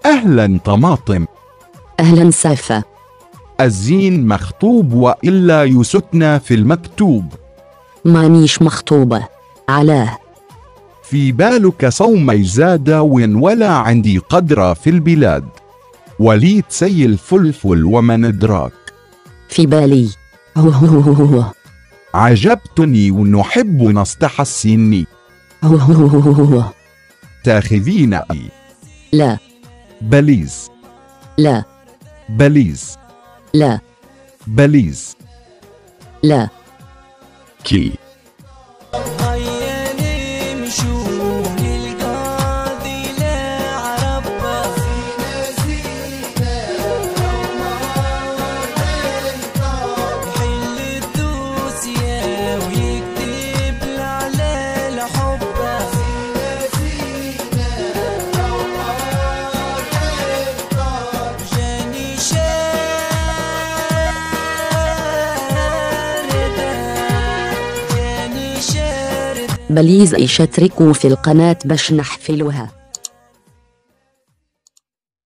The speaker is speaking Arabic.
أهلا طماطم. أهلا سيفا. الزين مخطوب وإلا يسكن في المكتوب. مانيش مخطوبة. علاه؟ في بالك صومي زاد ولا عندي قدرة في البلاد. وليد سي الفلفل ومن أدراك. في بالي. هو عجبتني ونحب نستحسني. هو تاخذين أي. لا. بليز. لا. بليز. لا. بليز. لا. كي. بليز اشتركوا في القناة باش نحفلوها.